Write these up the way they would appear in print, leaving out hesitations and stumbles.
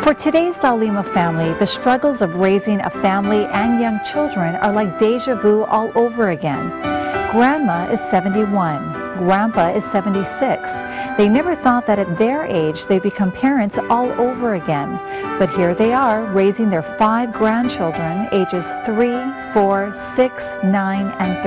For today's Laulima family, the struggles of raising a family and young children are like deja vu all over again. Grandma is 71. Grandpa is 76. They never thought that at their age they'd become parents all over again. But here they are, raising their 5 grandchildren, ages 3, 4, 6, 9, and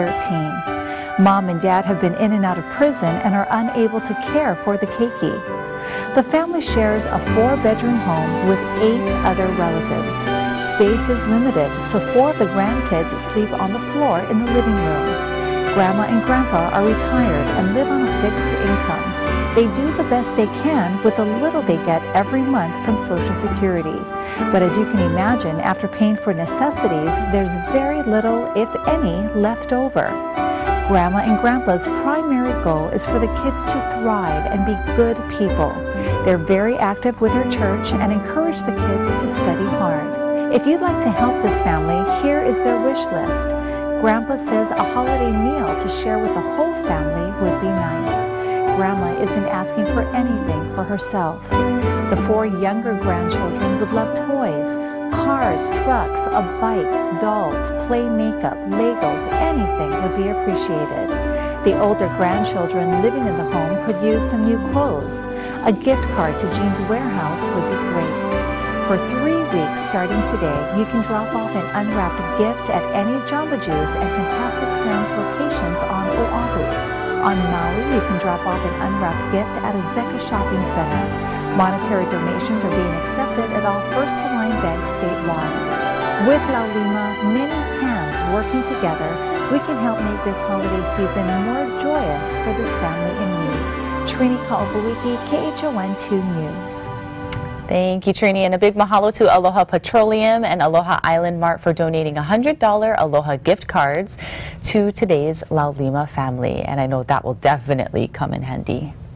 13. Mom and Dad have been in and out of prison and are unable to care for the keiki. The family shares a 4-bedroom home with 8 other relatives. Space is limited, so 4 of the grandkids sleep on the floor in the living room. Grandma and Grandpa are retired and live on a fixed income. They do the best they can with the little they get every month from Social Security. But as you can imagine, after paying for necessities, there's very little, if any, left over. Grandma and Grandpa's primary goal is for the kids to thrive and be good people. They're very active with their church and encourage the kids to study hard. If you'd like to help this family, here is their wish list. Grandpa says a holiday meal to share with the whole family would be nice. Grandma isn't asking for anything for herself. The 4 younger grandchildren would love toys, cars, trucks, a bike, dolls, play makeup, Legos, anything would be appreciated. The older grandchildren living in the home could use some new clothes. A gift card to Jean's Warehouse would be great. For 3 weeks starting today, you can drop off an unwrapped gift at any Jamba Juice and Fantastic Sam's locations on Oahu. On Maui, you can drop off an unwrapped gift at a Zeka shopping center. Monetary donations are being accepted at all First Hawaiian banks statewide. With Laulima, many hands working together, we can help make this holiday season more joyous for this family in need. Trini Ka'opawiki, KHON 2 News. Thank you, Trini, and a big mahalo to Aloha Petroleum and Aloha Island Mart for donating $100 Aloha gift cards to today's Laulima family, and I know that will definitely come in handy.